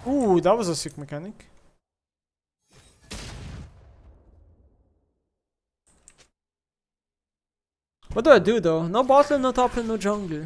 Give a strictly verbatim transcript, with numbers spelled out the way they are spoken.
Ooh, that was a sick mechanic. What do I do though? No bot lane, no top lane, no jungle.